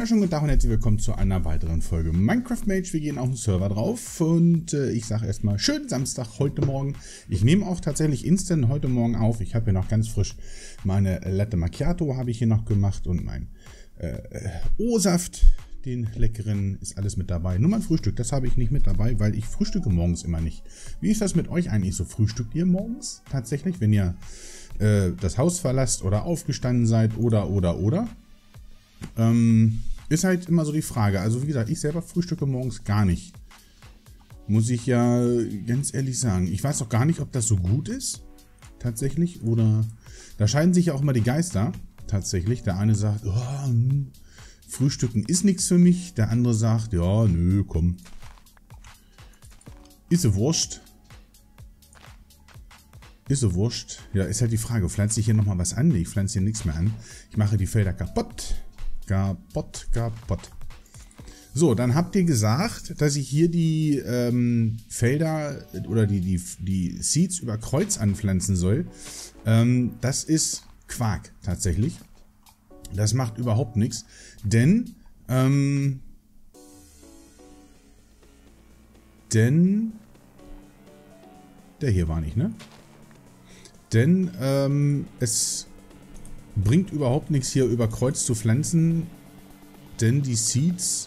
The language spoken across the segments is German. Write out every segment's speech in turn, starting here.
wunderschönen guten Tag und herzlich willkommen zu einer weiteren Folge Minecraft Mage. Wir gehen auf den Server drauf und ich sage erstmal schönen Samstag heute Morgen. Ich nehme auch tatsächlich instant heute Morgen auf. Ich habe hier noch ganz frisch meine Latte Macchiato habe ich hier noch gemacht und mein O-Saft, den leckeren, ist alles mit dabei. Nur mein Frühstück, das habe ich nicht mit dabei, weil ich frühstücke morgens immer nicht. Wie ist das mit euch eigentlich so? Frühstückt ihr morgens tatsächlich, wenn ihr das Haus verlasst oder aufgestanden seid oder? Ist halt immer so die Frage. Also wie gesagt, ich selber frühstücke morgens gar nicht. Muss ich ja ganz ehrlich sagen. Ich weiß auch gar nicht, ob das so gut ist. Tatsächlich. Oder da scheiden sich ja auch immer die Geister. Tatsächlich. Der eine sagt, oh, Frühstücken ist nichts für mich. Der andere sagt, ja, nö, komm. Ist so Wurst. Ist so Wurst. Ja, ist halt die Frage. Pflanze ich hier nochmal was an? Nee, ich pflanze hier nichts mehr an. Ich mache die Felder kaputt. Kaputt. So, dann habt ihr gesagt, dass ich hier die Felder oder die Seeds über Kreuz anpflanzen soll. Das ist Quark tatsächlich. Das macht überhaupt nichts, denn der hier war nicht, ne? Denn es bringt überhaupt nichts hier über Kreuz zu pflanzen, denn die Seeds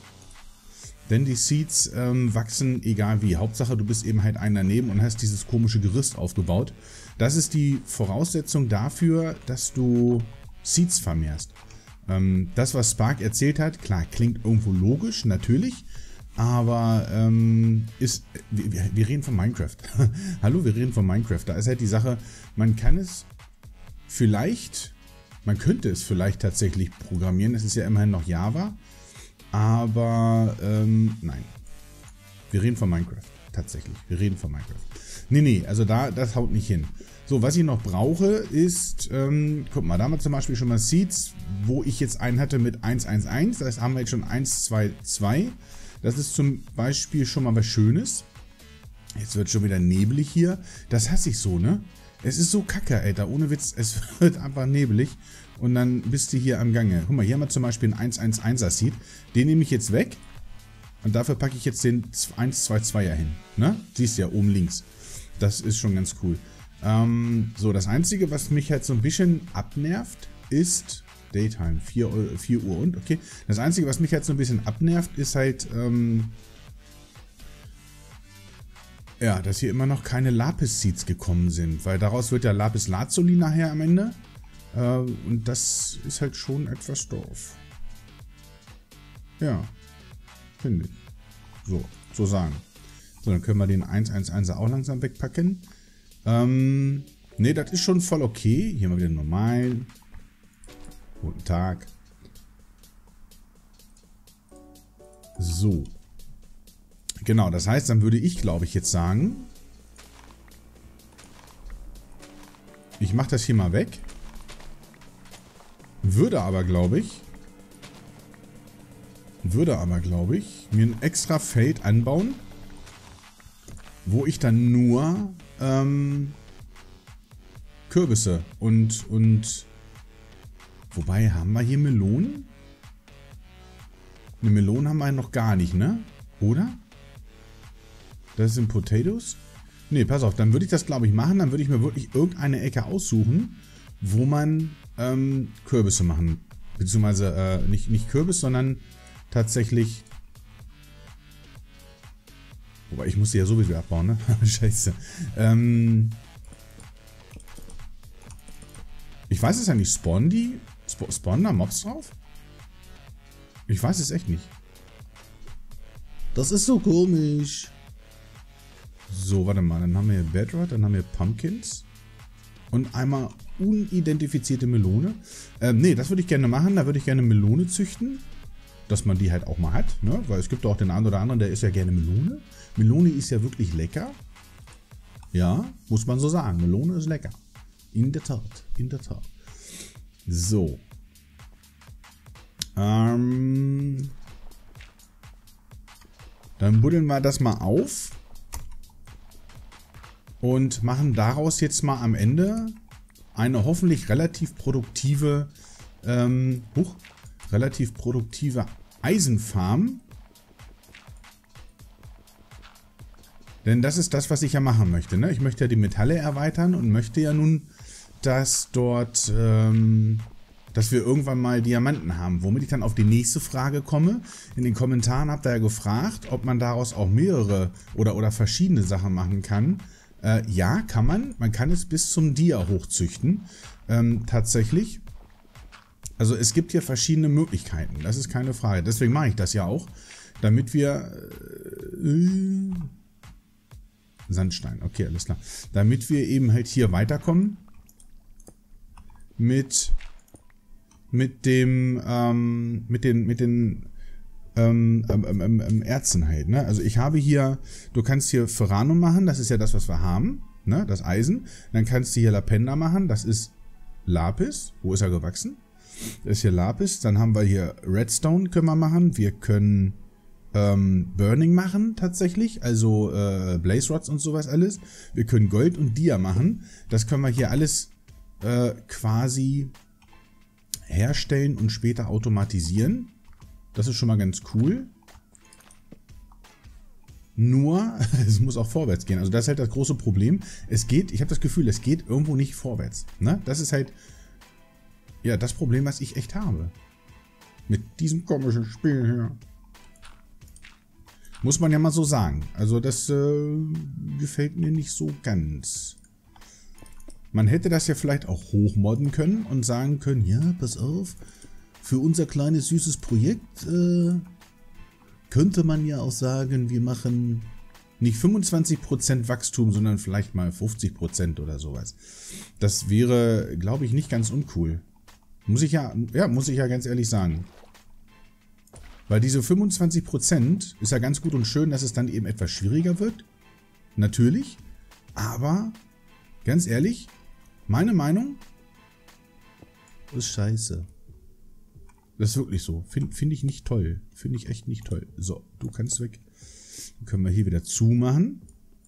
wachsen egal wie. Hauptsache du bist eben halt einen daneben und hast dieses komische Gerüst aufgebaut. Das ist die Voraussetzung dafür, dass du Seeds vermehrst. Das, was Spark erzählt hat, klar, klingt irgendwo logisch, natürlich, aber wir reden von Minecraft. Hallo, wir reden von Minecraft. Da ist halt die Sache, man könnte es vielleicht tatsächlich programmieren. Es ist ja immerhin noch Java, aber nein. Wir reden von Minecraft, tatsächlich. Wir reden von Minecraft. Nee, also das haut nicht hin. So, was ich noch brauche ist, guck mal, da haben wir zum Beispiel schon mal Seeds, wo ich jetzt einen hatte mit 111. Das haben wir jetzt schon 122. Das ist zum Beispiel schon mal was Schönes. Jetzt wird schon wieder neblig hier. Das hasse ich so, ne? Es ist so kacke, Alter. Ohne Witz, es wird einfach neblig. Und dann bist du hier am Gange. Guck mal, hier haben wir zum Beispiel einen 111er Seed. Den nehme ich jetzt weg. Und dafür packe ich jetzt den 122er hin. Ne? Siehst du ja oben links. Das ist schon ganz cool. So, das Einzige, was mich halt so ein bisschen abnervt, ist Daytime. 4 Uhr und, okay. Das Einzige, was mich halt so ein bisschen abnervt, ist halt, ja, dass hier immer noch keine Lapis-Seeds gekommen sind. Weil daraus wird ja Lapis Lazuli nachher am Ende. Und das ist halt schon etwas doof. Ja, finde ich. So sagen. So, dann können wir den 111er auch langsam wegpacken. Ne, das ist schon voll okay. Hier mal wieder normal. Guten Tag. So. Genau, das heißt, dann würde ich, glaube ich, jetzt sagen, ich mache das hier mal weg. Würde aber, glaube ich, mir ein extra Feld anbauen, wo ich dann nur Kürbisse und wobei, haben wir hier Melonen? Eine Melone haben wir noch gar nicht, ne? Oder? Das sind Potatoes? Ne, pass auf, dann würde ich das, glaube ich, machen. Dann würde ich mir wirklich irgendeine Ecke aussuchen, wo man Kürbisse machen. Beziehungsweise nicht Kürbis, sondern tatsächlich. Wobei, ich muss die ja sowieso abbauen, ne? Scheiße. Ich weiß es ja nicht. Spawnen da Mobs drauf? Ich weiß es echt nicht. Das ist so komisch. So, warte mal. Dann haben wir hier Bedrock, dann haben wir Pumpkins. Und einmal unidentifizierte Melone. Ne, das würde ich gerne machen. Da würde ich gerne Melone züchten. Dass man die halt auch mal hat. Ne? Weil es gibt auch den einen oder anderen, der isst ja gerne Melone. Melone ist ja wirklich lecker. Ja, muss man so sagen. Melone ist lecker. In der Tat. In der Tat. So. Dann buddeln wir das mal auf. Und machen daraus jetzt mal am Ende eine hoffentlich relativ produktive Eisenfarm. Denn das ist das, was ich ja machen möchte. Ne? Ich möchte ja die Metalle erweitern und möchte ja nun, dass dort, dass wir irgendwann mal Diamanten haben. Womit ich dann auf die nächste Frage komme. In den Kommentaren habt ihr ja gefragt, ob man daraus auch mehrere oder verschiedene Sachen machen kann. Ja, kann man. Man kann es bis zum Dia hochzüchten. Tatsächlich. Also es gibt hier verschiedene Möglichkeiten. Das ist keine Frage. Deswegen mache ich das ja auch. Damit wir... Sandstein, okay, alles klar. Damit wir eben halt hier weiterkommen mit den Erzen halt, ne? Also ich habe hier, du kannst hier Ferranum machen, das ist ja das, was wir haben, ne? Das Eisen. Dann kannst du hier Lapenda machen, das ist Lapis. Wo ist er gewachsen? Das ist hier Lapis. Dann haben wir hier Redstone, können wir machen. Wir können Burning machen tatsächlich, also Blaze Rods und sowas alles. Wir können Gold und Dia machen. Das können wir hier alles quasi herstellen und später automatisieren. Das ist schon mal ganz cool. Nur, es muss auch vorwärts gehen. Also das ist halt das große Problem. Es geht, ich habe das Gefühl, es geht irgendwo nicht vorwärts. Ne? Das ist halt ja das Problem, was ich echt habe. Mit diesem komischen Spiel hier. Muss man ja mal so sagen. Also das gefällt mir nicht so ganz. Man hätte das ja vielleicht auch hochmodden können und sagen können, ja, pass auf, für unser kleines süßes Projekt könnte man ja auch sagen, wir machen nicht 25% Wachstum, sondern vielleicht mal 50% oder sowas. Das wäre, glaube ich, nicht ganz uncool. Muss ich ja ganz ehrlich sagen. Weil diese 25% ist ja ganz gut und schön, dass es dann eben etwas schwieriger wird. Natürlich. Aber, ganz ehrlich, meine Meinung ist scheiße. Das ist wirklich so. Finde ich nicht toll. Finde ich echt nicht toll. So, du kannst weg. Dann können wir hier wieder zumachen.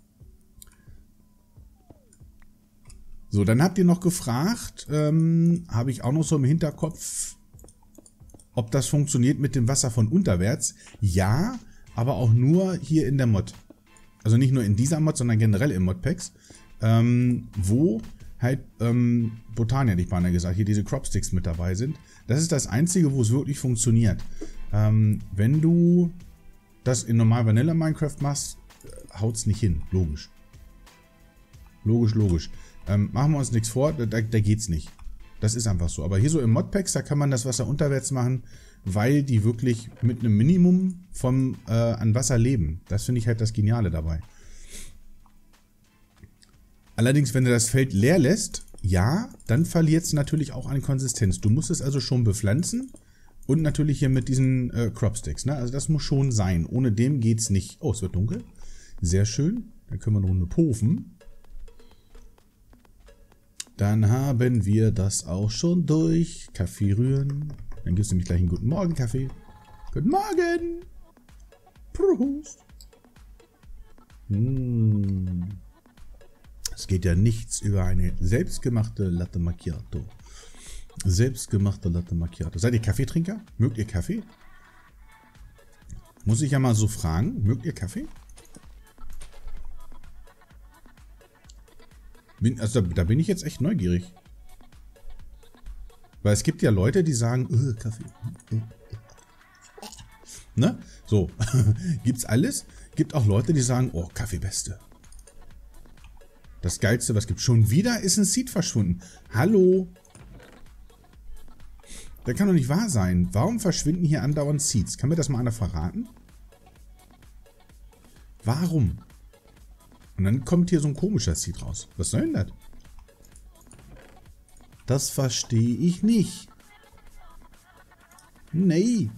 So, dann habt ihr noch gefragt, habe ich auch noch so im Hinterkopf, ob das funktioniert mit dem Wasser von unterwärts. Ja, aber auch nur hier in der Mod. Also nicht nur in dieser Mod, sondern generell in Modpacks. Wo halt Botania, hätte ich beinahe gesagt, hier diese Cropsticks mit dabei sind. Das ist das Einzige, wo es wirklich funktioniert. Wenn du das in normal Vanilla Minecraft machst, haut es nicht hin. Logisch. Logisch. Machen wir uns nichts vor, da geht's nicht. Das ist einfach so. Aber hier so im Modpacks, da kann man das Wasser unterwärts machen, weil die wirklich mit einem Minimum an Wasser leben. Das finde ich halt das Geniale dabei. Allerdings, wenn du das Feld leer lässt, ja, dann verliert es natürlich auch an Konsistenz. Du musst es also schon bepflanzen und natürlich hier mit diesen Cropsticks. Ne? Also das muss schon sein. Ohne dem geht es nicht. Oh, es wird dunkel. Sehr schön. Dann können wir eine Runde pofen. Dann haben wir das auch schon durch. Kaffee rühren. Dann gibt es nämlich gleich einen guten Morgen Kaffee. Guten Morgen. Prost. Es geht ja nichts über eine selbstgemachte Latte Macchiato. Selbstgemachte Latte Macchiato. Seid ihr Kaffeetrinker? Mögt ihr Kaffee? Muss ich ja mal so fragen. Mögt ihr Kaffee? Also da bin ich jetzt echt neugierig. Weil es gibt ja Leute, die sagen, Kaffee. Ne? So. Gibt's alles. Gibt auch Leute, die sagen, oh, Kaffee beste. Das Geilste, was gibt. Schon wieder ist ein Seed verschwunden. Hallo? Das kann doch nicht wahr sein. Warum verschwinden hier andauernd Seeds? Kann mir das mal einer verraten? Warum? Und dann kommt hier so ein komischer Seed raus. Was soll denn das? Das verstehe ich nicht. Nee.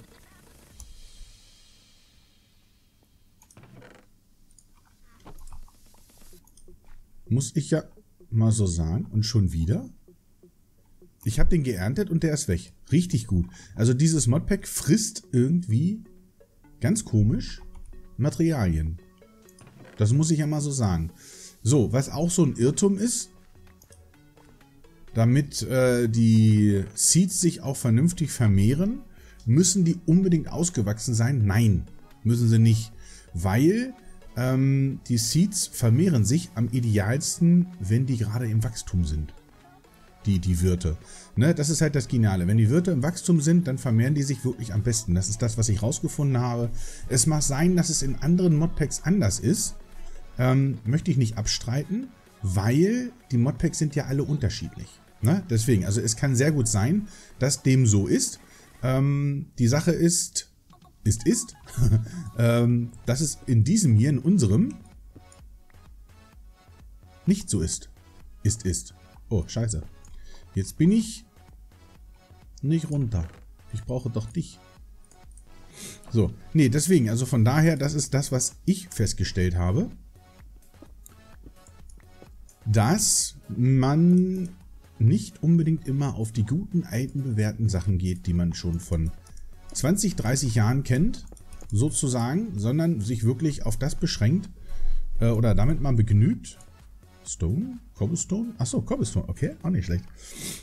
Muss ich ja mal so sagen. Und schon wieder? Ich habe den geerntet und der ist weg. Richtig gut. Also dieses Modpack frisst irgendwie ganz komisch Materialien. Das muss ich ja mal so sagen. So, was auch so ein Irrtum ist, damit die Seeds sich auch vernünftig vermehren, Müssen die unbedingt ausgewachsen sein? Nein, müssen sie nicht. Weil die Seeds vermehren sich am idealsten, wenn die gerade im Wachstum sind. Die Wirte. Ne, das ist halt das Geniale. Wenn die Wirte im Wachstum sind, dann vermehren die sich wirklich am besten. Das ist das, was ich rausgefunden habe. Es mag sein, dass es in anderen Modpacks anders ist. Möchte ich nicht abstreiten, weil die Modpacks sind ja alle unterschiedlich. Ne? Deswegen, also es kann sehr gut sein, dass dem so ist. Die Sache ist, dass es in diesem hier, in unserem, nicht so ist. Ist. Oh, scheiße. Jetzt bin ich nicht runter. Ich brauche doch dich. So, nee, deswegen, also von daher, das ist das, was ich festgestellt habe. Dass man nicht unbedingt immer auf die guten, alten, bewährten Sachen geht, die man schon von 20, 30 Jahren kennt, sozusagen, sondern sich wirklich auf das beschränkt oder damit mal begnügt. Stone? Cobblestone? Achso, Cobblestone. Okay, auch nicht schlecht.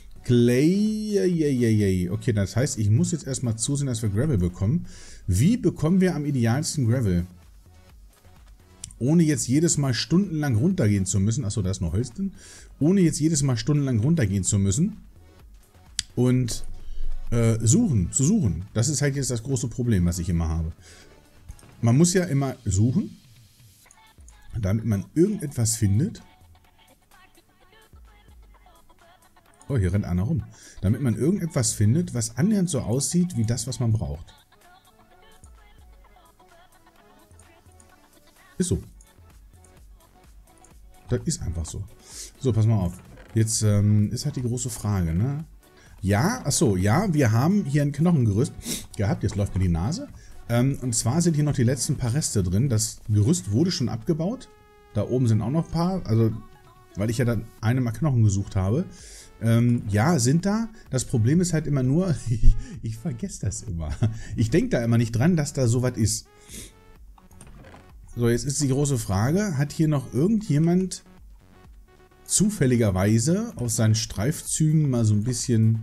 Clay. Okay, das heißt, ich muss jetzt erstmal zusehen, dass wir Gravel bekommen. Wie bekommen wir am idealsten Gravel? Ohne jetzt jedes Mal stundenlang runtergehen zu müssen. Achso, da ist noch Holz drin. Ohne jetzt jedes Mal stundenlang runtergehen zu müssen. Und zu suchen. Das ist halt jetzt das große Problem, was ich immer habe. Man muss ja immer suchen, damit man irgendetwas findet. Oh, hier rennt einer rum. Damit man irgendetwas findet, was annähernd so aussieht, wie das, was man braucht. Ist so. Das ist einfach so. So, pass mal auf. Jetzt ist halt die große Frage, ne? Ja, achso, ja, wir haben hier ein Knochengerüst gehabt. Jetzt läuft mir die Nase. Und zwar sind hier noch die letzten paar Reste drin. Das Gerüst wurde schon abgebaut. Da oben sind auch noch ein paar. Also, weil ich ja dann mal Knochen gesucht habe. Ja, sind da. Das Problem ist halt immer nur, ich vergesse das immer. Ich denke da immer nicht dran, dass da sowas ist. So, jetzt ist die große Frage, hat hier noch irgendjemand zufälligerweise auf seinen Streifzügen mal so ein bisschen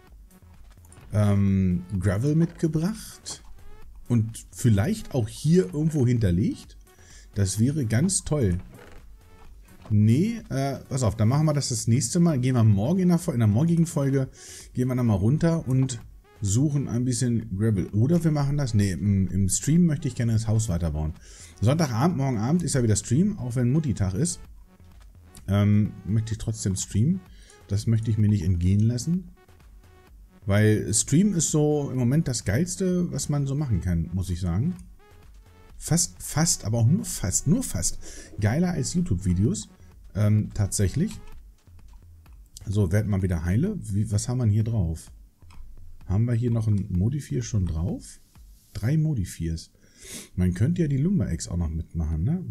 Gravel mitgebracht? Und vielleicht auch hier irgendwo hinterlegt? Das wäre ganz toll. Nee, pass auf, dann machen wir das nächste Mal. Gehen wir morgen in der morgigen Folge, gehen wir dann mal runter und suchen ein bisschen Gravel. Oder wir machen das, nee, im Stream möchte ich gerne das Haus weiterbauen. Sonntagabend, morgen Abend ist ja wieder Stream, auch wenn Mutti-Tag ist. Möchte ich trotzdem streamen. Das möchte ich mir nicht entgehen lassen. Weil Stream ist so im Moment das Geilste, was man so machen kann, muss ich sagen. Fast, aber auch nur fast. Geiler als YouTube-Videos. Tatsächlich. So, werden wir wieder heile. Was haben wir hier drauf? Haben wir hier noch ein Modifier schon drauf? 3 Modifiers. Man könnte ja die Lumber-Eggs auch noch mitmachen, ne?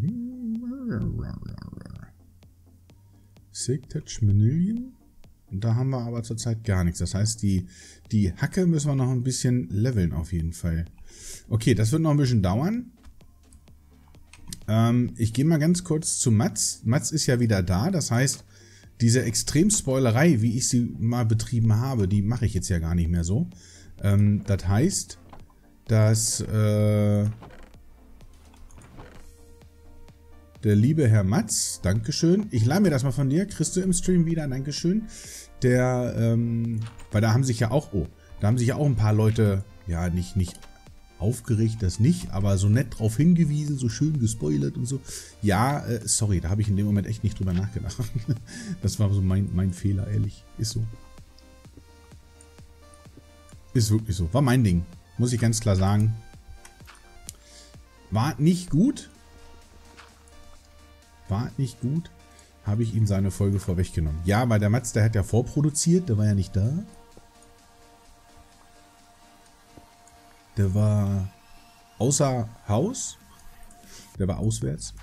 Silk Touch Manillion. Da haben wir aber zurzeit gar nichts. Das heißt, die Hacke müssen wir noch ein bisschen leveln auf jeden Fall. Okay, das wird noch ein bisschen dauern. Ich gehe mal ganz kurz zu Mats. Mats ist ja wieder da. Das heißt, diese Extrem-Spoilerei, wie ich sie mal betrieben habe, die mache ich jetzt ja gar nicht mehr so. Das heißt, dass der liebe Herr Mats, Dankeschön. Ich leih mir das mal von dir. Kriegst du im Stream wieder, Dankeschön. Weil da haben sich ja auch, ein paar Leute, ja, nicht aufgeregt, das nicht, aber so nett drauf hingewiesen, so schön gespoilert und so. Ja, sorry, da habe ich in dem Moment echt nicht drüber nachgedacht. Das war so mein Fehler, ehrlich. Ist so. Ist wirklich so. War mein Ding. Muss ich ganz klar sagen. War nicht gut. Habe ich ihm seine Folge vorweggenommen. Ja, weil der Mats, der hat ja vorproduziert, der war ja nicht da. Der war außer Haus. Der war auswärts.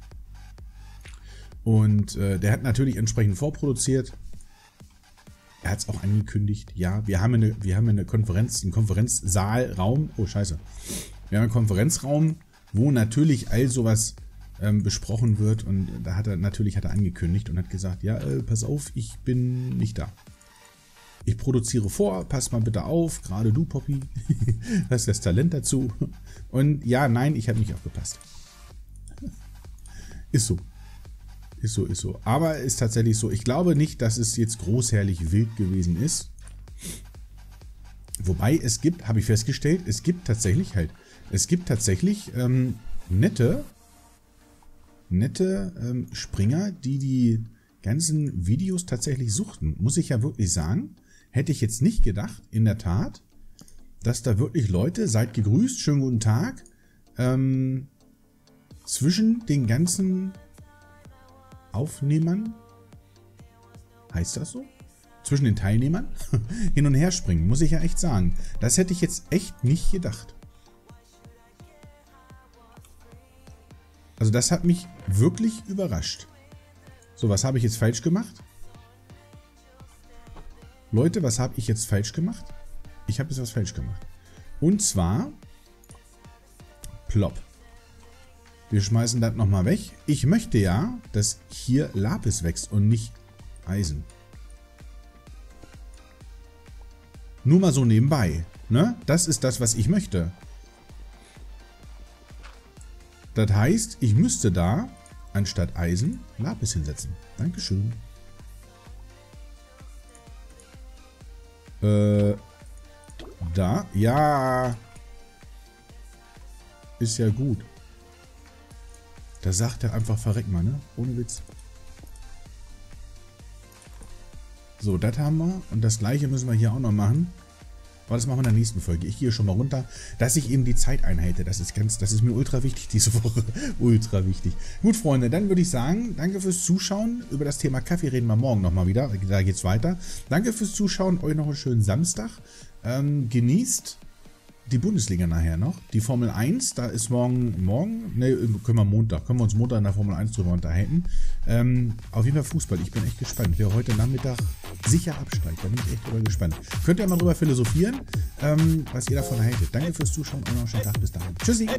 Und der hat natürlich entsprechend vorproduziert. Er hat es auch angekündigt. Ja, wir haben eine Konferenz, einen Konferenzsaalraum. Oh, scheiße. Wir haben einen Konferenzraum, wo natürlich all sowas besprochen wird. Und da hat er angekündigt und hat gesagt, ja, pass auf, ich bin nicht da. ich produziere vor, pass mal bitte auf, gerade du, Poppy, hast das Talent dazu. Und ja, nein, ich habe nicht aufgepasst. Ist so. Ist so, ist so. Aber ist tatsächlich so. Ich glaube nicht, dass es jetzt großherrlich wild gewesen ist. Wobei es gibt, habe ich festgestellt, es gibt tatsächlich nette Springer, die ganzen Videos tatsächlich suchten. Muss ich ja wirklich sagen. Hätte ich jetzt nicht gedacht, in der Tat, dass da wirklich Leute, seid gegrüßt, schönen guten Tag, zwischen den ganzen Aufnehmern, heißt das so? Zwischen den Teilnehmern hin und her springen, muss ich ja echt sagen. Das hätte ich jetzt echt nicht gedacht. Also das hat mich wirklich überrascht. So, was habe ich jetzt falsch gemacht? Leute, was habe ich jetzt falsch gemacht? Ich habe jetzt was falsch gemacht. Und zwar, plopp. Wir schmeißen das nochmal weg. Ich möchte ja, dass hier Lapis wächst und nicht Eisen. Nur mal so nebenbei. Ne? Das ist das, was ich möchte. Das heißt, ich müsste da anstatt Eisen Lapis hinsetzen. Dankeschön. Da. Ja. Ist ja gut. Da sagt er einfach, verreck mal, ne? Ohne Witz. So, das haben wir. Und das gleiche müssen wir hier auch noch machen. Aber das machen wir in der nächsten Folge. Ich gehe schon mal runter, dass ich eben die Zeit einhalte. Das ist mir ultra wichtig diese Woche. Ultra wichtig. Gut, Freunde, dann würde ich sagen, danke fürs Zuschauen. Über das Thema Kaffee reden wir morgen nochmal wieder. Da geht's weiter. Danke fürs Zuschauen. Euch noch einen schönen Samstag. Genießt die Bundesliga nachher noch. Die Formel 1, da ist morgen, ne, können wir uns Montag in der Formel 1 drüber unterhalten. Auf jeden Fall Fußball, ich bin echt gespannt. Wer heute Nachmittag sicher absteigt, da bin ich echt drüber gespannt. Könnt ihr mal drüber philosophieren, was ihr davon haltet. Danke fürs Zuschauen und noch einen schönen Tag. Bis dahin. Tschüssi.